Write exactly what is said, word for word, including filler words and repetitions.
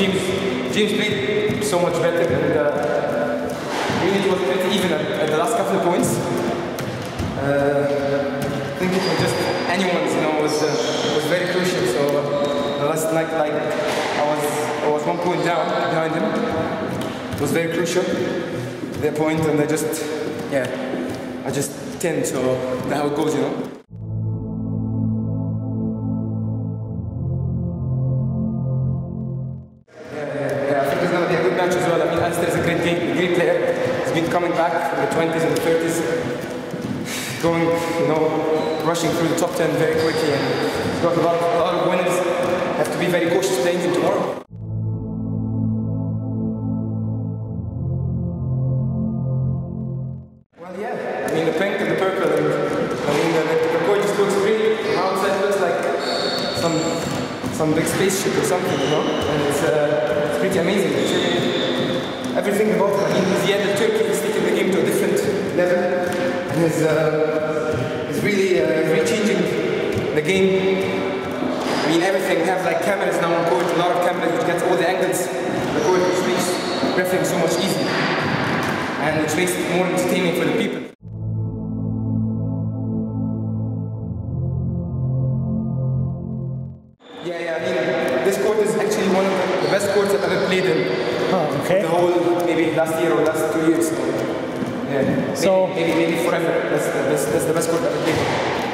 James, James played so much better, and uh, really it was pretty even at, at the last couple of points. Uh, I think it was just anyone's, you know, was uh, was very crucial. So uh, the last night, like I was, I was one point down behind him. It was very crucial. Their point, and I just, yeah, I just ten. So that's how it goes, you know. He's been coming back from the twenties and the thirties, going, you know, rushing through the top ten very quickly, and he's got a lot, a lot of winners. Have to be very cautious playing him tomorrow. Well, yeah, I mean the pink and the purple, and I mean the, the turquoise just looks green. From outside it looks like some some big spaceship or something, you know, and it's uh, it's pretty amazing. It's really, everything about him. I mean, he's the Turkey, he's taking the game to a different level, and he's, uh, he's really, uh, really changing the game. I mean, everything. We have like cameras now on court, a lot of cameras which gets all the angles of the court, which makes refereeing so much easier, and which makes it more entertaining for the people. Yeah, yeah. I mean, this court is actually one of the, the best courts I've ever played in. Oh, okay. The whole, maybe last year or last two years. So, yeah. So maybe, maybe, maybe forever. That's, that's, that's the best court I've ever played.